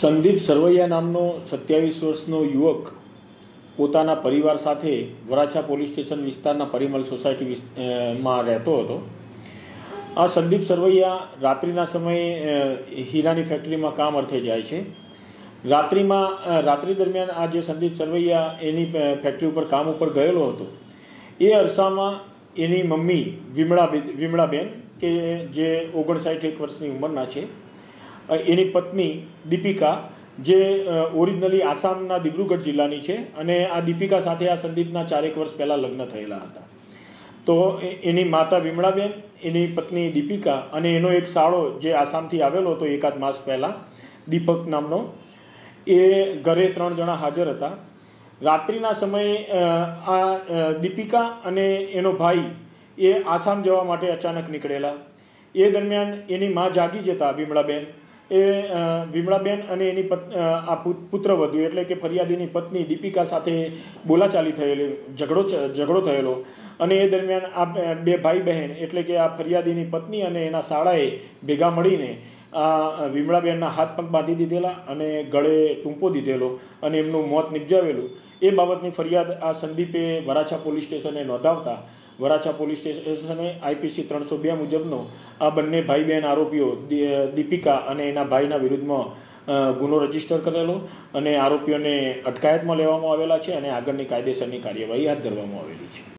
સંદીપ સરવૈયા નામનો 27 વર્ષનો યુવક પોતાના પરિવાર સાથે વરાછા પોલીસ સ્ટેશન વિસ્તારના પરિમલ સોસાયટીમાં રહેતો હતો। આ સંદીપ સરવૈયા રાત્રિના સમયે હીરાની ફેક્ટરીમાં કામ અર્થે જાય છે। રાત્રિ દરમિયાન આ જે સંદીપ સરવૈયા એની ફેક્ટરી ઉપર કામ ઉપર ગયેલો હતો એ અરસામાં એની મમ્મી વિમળાબેન કે જે 59 વર્ષની ઉંમરના છે, એની પત્ની દીપિકા જે ઓરિજિનલી આસામના દિબ્રુગઢ જિલ્લાની છે અને આ દીપિકા સાથે આ સંદીપના 4 વર્ષ પહેલાં લગ્ન થયેલા હતા। તો એની માતા વિમળાબેન, એની પત્ની દીપિકા અને એનો એક સાળો જે આસામથી આવેલો હતો એકાદ માસ પહેલાં, દીપક નામનો, એ ઘરે 3 જણા હાજર હતા। રાત્રિના સમયે આ દીપિકા અને એનો ભાઈ એ આસામ જવા માટે અચાનક નીકળેલા। એ દરમિયાન એની મા જાગી જતા વિમળાબેન અને એની પુત્રવધુ એટલે કે ફરિયાદીની પત્ની દીપિકા સાથે બોલાચાલી થયેલી, ઝઘડો થયેલો અને એ દરમિયાન આ 2 ભાઈ બહેન એટલે કે આ ફરિયાદીની પત્ની અને એના સાળાએ ભેગા મળીને આ વિમળાબેનના હાથ પગ બાંધી દીધેલા અને ગળે ટૂંપો દીધેલો અને એમનું મોત નિપજાવેલું। એ બાબતની ફરિયાદ આ સંદીપે વરાછા પોલીસ સ્ટેશને નોંધાવતા વરાછા પોલીસ સ્ટેશને IPC 302 મુજબનો આ બંને ભાઈ બહેન આરોપીઓ દીપિકા અને એના ભાઈના વિરુદ્ધમાં ગુનો રજીસ્ટર કરેલો અને આરોપીઓને અટકાયતમાં લેવામાં આવેલા છે અને આગળની કાયદેસરની કાર્યવાહી હાથ ધરવામાં આવેલી છે।